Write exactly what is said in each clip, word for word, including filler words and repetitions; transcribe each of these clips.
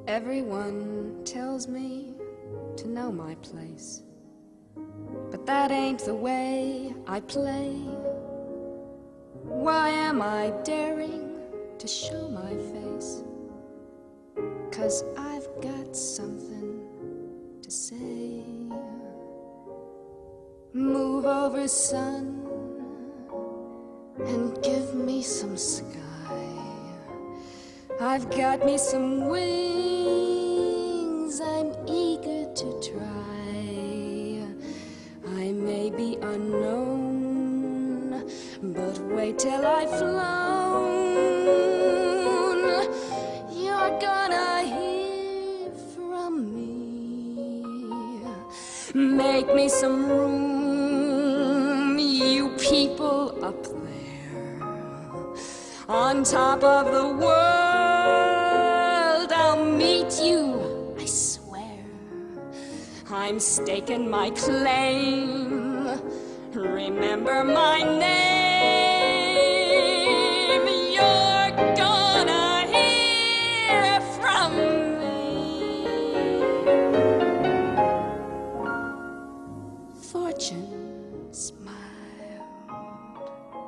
Everyone tells me to know my place, but that ain't the way I play. Why am I daring to show my face? 'Cause I've got something to say. Move over, sun, and give me some sky. I've got me some wings I'm eager to try. I may be unknown, but wait till I've flown. You're gonna hear from me. Make me some room, you people up there on top of the world. I'll meet you, I swear. I'm staking my claim. Remember my name. You're gonna hear from me. Fortune smiled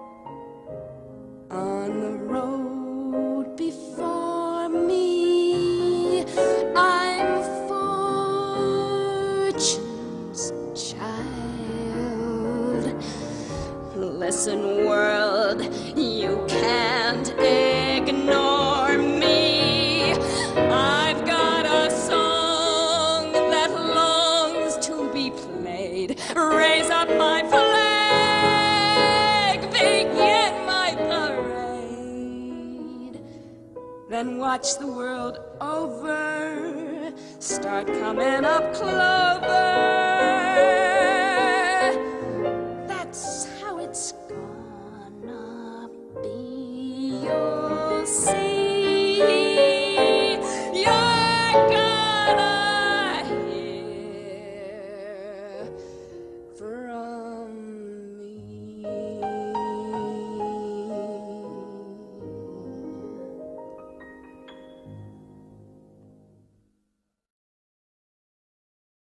on the road before me. I'm fortune's child. Listen, world, you can't ignore me. I've got a song that longs to be played. Raise up my flag, begin my parade. Then watch the world over start coming up clover.